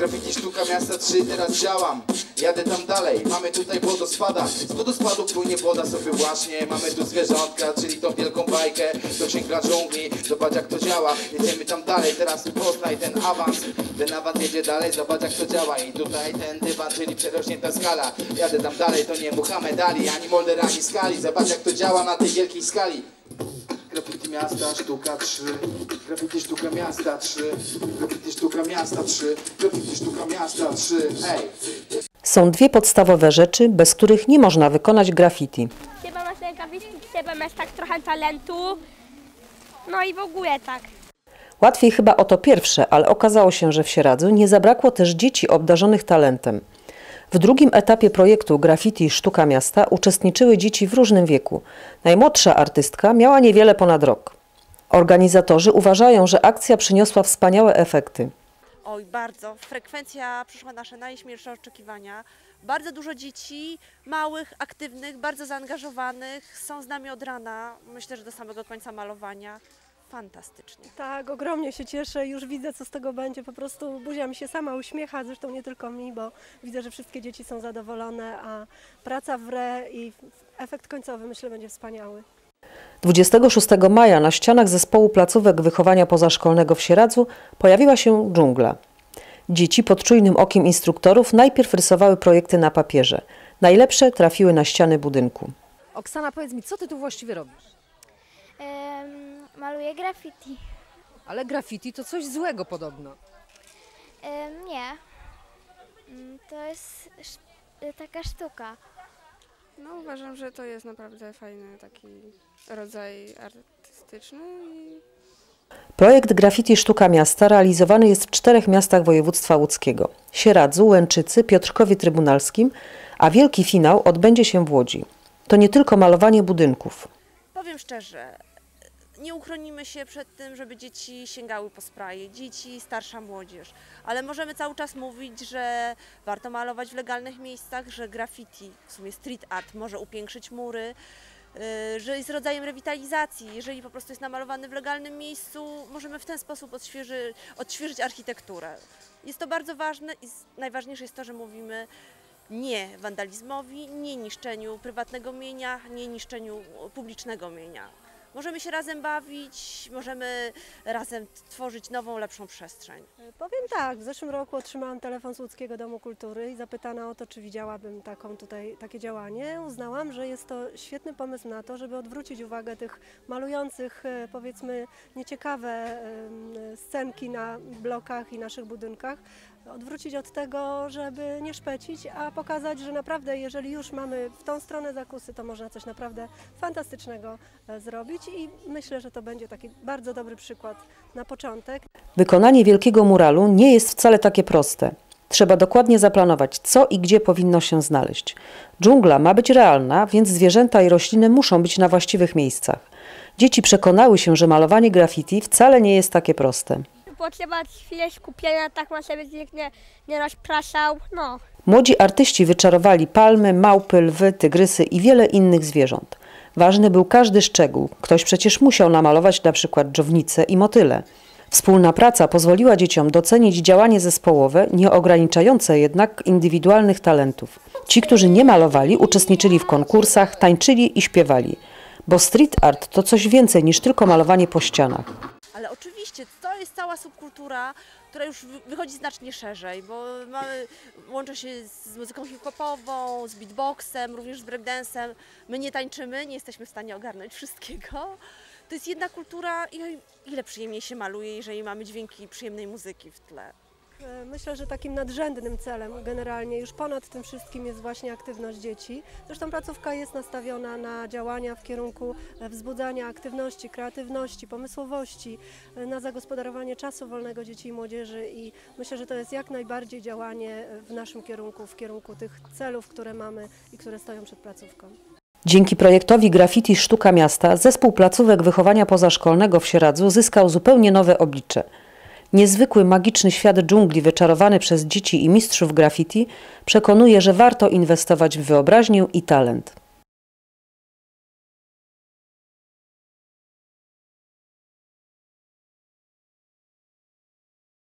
Graffiti Sztuka Miasta 3, teraz działam. Jadę tam dalej, mamy tutaj wodospada. Z wodospadu płynie woda sobie właśnie. Mamy tu zwierzątka, czyli tą wielką bajkę. To księga dżungli, zobacz jak to działa. Jedziemy tam dalej, teraz poznaj ten awans. Ten awans jedzie dalej, zobacz jak to działa. I tutaj ten dywan, czyli przerośnięta skala. Jadę tam dalej, to nie Muhammad Ali, ani Molder, ani Skali. Zobacz jak to działa na tej wielkiej skali. Graffiti Miasta Sztuka 3, Graffiti Sztuka Miasta 3, Graffiti Sztuka Miasta 3, Graffiti Sztuka Miasta 3, hej! Są dwie podstawowe rzeczy, bez których nie można wykonać graffiti. Trzeba mieć graffiti, trzeba mieć tak trochę talentu, no i w ogóle tak. Łatwiej chyba o to pierwsze, ale okazało się, że w Sieradzu nie zabrakło też dzieci obdarzonych talentem. W drugim etapie projektu Graffiti Sztuka Miasta uczestniczyły dzieci w różnym wieku. Najmłodsza artystka miała niewiele ponad rok. Organizatorzy uważają, że akcja przyniosła wspaniałe efekty. Oj, bardzo. Frekwencja przyszła nasze najśmielsze oczekiwania. Bardzo dużo dzieci, małych, aktywnych, bardzo zaangażowanych, są z nami od rana, myślę, że do samego końca malowania. Fantastycznie. Tak, ogromnie się cieszę, już widzę co z tego będzie, po prostu buzia mi się sama uśmiecha, zresztą nie tylko mi, bo widzę, że wszystkie dzieci są zadowolone, a praca w re i efekt końcowy myślę będzie wspaniały. 26 maja na ścianach zespołu placówek wychowania pozaszkolnego w Sieradzu pojawiła się dżungla. Dzieci pod czujnym okiem instruktorów najpierw rysowały projekty na papierze. Najlepsze trafiły na ściany budynku. Oksana, powiedz mi, co ty tu właściwie robisz? Maluję graffiti. Ale graffiti to coś złego podobno. Nie, to jest taka sztuka. No uważam, że to jest naprawdę fajny taki rodzaj artystyczny. Projekt Graffiti Sztuka Miasta realizowany jest w 4 miastach województwa łódzkiego: Sieradzu, Łęczycy, Piotrkowie Trybunalskim, a wielki finał odbędzie się w Łodzi. To nie tylko malowanie budynków. Powiem szczerze, nie uchronimy się przed tym, żeby dzieci sięgały po spraye, dzieci, starsza młodzież, ale możemy cały czas mówić, że warto malować w legalnych miejscach, że graffiti, w sumie street art, może upiększyć mury, że jest rodzajem rewitalizacji. Jeżeli po prostu jest namalowany w legalnym miejscu, możemy w ten sposób odświeżyć architekturę. Jest to bardzo ważne i najważniejsze jest to, że mówimy nie wandalizmowi, nie niszczeniu prywatnego mienia, nie niszczeniu publicznego mienia. Możemy się razem bawić, możemy razem tworzyć nową, lepszą przestrzeń. Powiem tak, w zeszłym roku otrzymałam telefon z Łódzkiego Domu Kultury i zapytana o to, czy widziałabym takie działanie. Uznałam, że jest to świetny pomysł na to, żeby odwrócić uwagę tych malujących, powiedzmy, nieciekawe scenki na blokach i naszych budynkach. Odwrócić od tego, żeby nie szpecić, a pokazać, że naprawdę jeżeli już mamy w tą stronę zakusy, to można coś naprawdę fantastycznego zrobić i myślę, że to będzie taki bardzo dobry przykład na początek. Wykonanie wielkiego muralu nie jest wcale takie proste. Trzeba dokładnie zaplanować, co i gdzie powinno się znaleźć. Dżungla ma być realna, więc zwierzęta i rośliny muszą być na właściwych miejscach. Dzieci przekonały się, że malowanie graffiti wcale nie jest takie proste. Potrzeba chwilę skupienia, tak ma sobie nikt nie rozpraszał, no. Młodzi artyści wyczarowali palmy, małpy, lwy, tygrysy i wiele innych zwierząt. Ważny był każdy szczegół. Ktoś przecież musiał namalować na przykład dżownice i motyle. Wspólna praca pozwoliła dzieciom docenić działanie zespołowe, nie ograniczające jednak indywidualnych talentów. Ci, którzy nie malowali, uczestniczyli w konkursach, tańczyli i śpiewali. Bo street art to coś więcej niż tylko malowanie po ścianach. Ale oczywiście to jest cała subkultura, która już wychodzi znacznie szerzej, bo łączy się z muzyką hip-hopową, z beatboxem, również z breakdance'em. My nie tańczymy, nie jesteśmy w stanie ogarnąć wszystkiego. To jest jedna kultura i ile przyjemniej się maluje, jeżeli mamy dźwięki przyjemnej muzyki w tle. Myślę, że takim nadrzędnym celem generalnie już ponad tym wszystkim jest właśnie aktywność dzieci. Zresztą placówka jest nastawiona na działania w kierunku wzbudzania aktywności, kreatywności, pomysłowości, na zagospodarowanie czasu wolnego dzieci i młodzieży i myślę, że to jest jak najbardziej działanie w naszym kierunku, w kierunku tych celów, które mamy i które stoją przed placówką. Dzięki projektowi Graffiti Sztuka Miasta zespół placówek wychowania pozaszkolnego w Sieradzu zyskał zupełnie nowe oblicze. Niezwykły, magiczny świat dżungli wyczarowany przez dzieci i mistrzów graffiti przekonuje, że warto inwestować w wyobraźnię i talent.